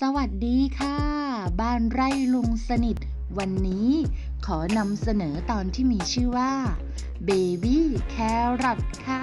วัสดีค่ะบ้านไร่ลุงสนิทวันนี้ขอนำเสนอตอนที่มีชื่อว่า Baby Carrot ค่ะ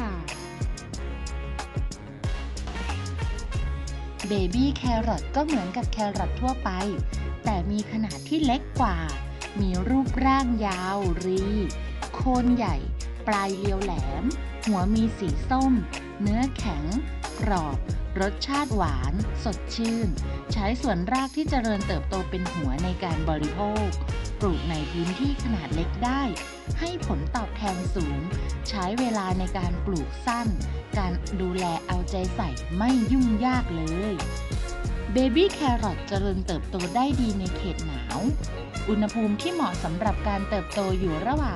Baby Carrot ก็เหมือนกับแครอททั่วไปแต่มีขนาดที่เล็กกว่ามีรูปร่างยาวรีโคนใหญ่ปลายเรียวแหลมหัวมีสีส้มเนื้อแข็งกรอบรสชาติหวานสดชื่นใช้ส่วนรากที่เจริญเติบโตเป็นหัวในการบริโภคปลูกในพื้นที่ขนาดเล็กได้ให้ผลตอบแทนสูงใช้เวลาในการปลูกสั้นการดูแลเอาใจใส่ไม่ยุ่งยากเลยเบบี้แครอทเจริญเติบโตได้ดีในเขตหนาวอุณหภูมิที่เหมาะสำหรับการเติบโตอยู่ระหว่าง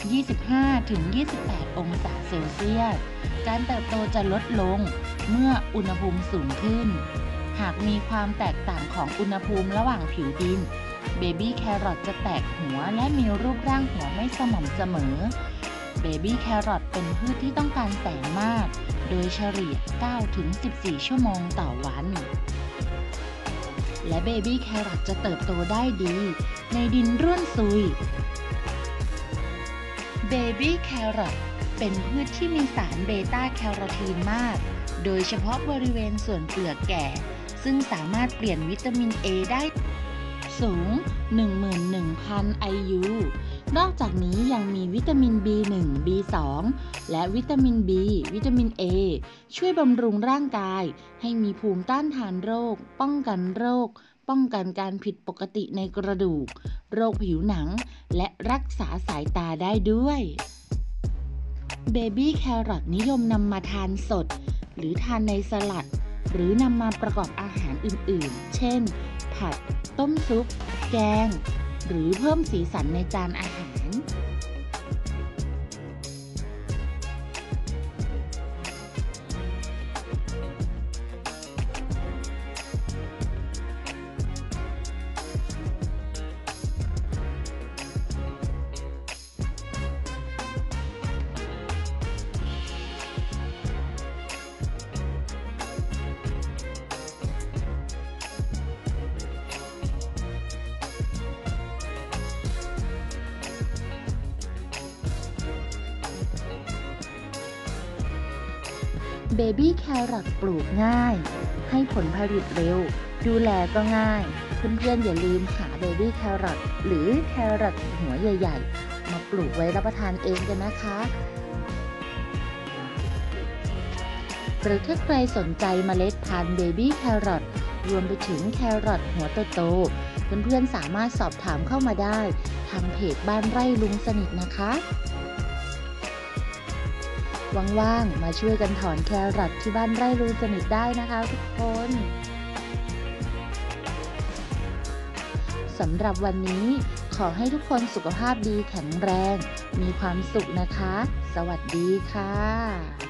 25-28 องศาเซลเซียสการเติบโตจะลดลงเมื่ออุณหภูมิสูงขึ้นหากมีความแตกต่างของอุณหภูมิระหว่างผิวดินเบบี้แครอทจะแตกหัวและมีรูปร่างหัวไม่สม่ำเสมอเบบี้แครอทเป็นพืชที่ต้องการแสงมากโดยเฉลี่ย 9-14 ชั่วโมงต่อวันและเบบี้แครอทจะเติบโตได้ดีในดินร่วนซุยเบบี้แครอทเป็นพืชที่มีสารเบต้าแคโรทีนมากโดยเฉพาะบริเวณส่วนเปลือกแก่ซึ่งสามารถเปลี่ยนวิตามิน A ได้สูง 11,000 IU นอกจากนี้ยังมีวิตามิน B1 B2 และวิตามิน B วิตามิน A ช่วยบำรุงร่างกายให้มีภูมิต้านทานโรคป้องกันโรคป้องกันการผิดปกติในกระดูกโรคผิวหนังและรักษาสายตาได้ด้วยเบบี้แครอทนิยมนำมาทานสดหรือทานในสลัดหรือนำมาประกอบอาหารอื่นๆเช่นผัดต้มซุปแกงหรือเพิ่มสีสันในจานอาหารเบบี้แครอทปลูกง่ายให้ผลผลิตเร็วดูแลก็ง่ายเพื่อนๆอย่าลืมหาเบบี้แครอทหรือแครอทหัวใหญ่ๆมาปลูกไว้รับประทานเองกันนะคะหรือถ้าใครสนใจเมล็ดพันธุ์เบบี้แครอทรวมไปถึงแครอทหัวโตๆเพื่อนๆสามารถสอบถามเข้ามาได้ทางเพจบ้านไร่ลุงสนิทนะคะว่างๆมาช่วยกันถอนแครอทที่บ้านไร่ลุงสนิทได้นะคะทุกคนสำหรับวันนี้ขอให้ทุกคนสุขภาพดีแข็งแรงมีความสุขนะคะสวัสดีค่ะ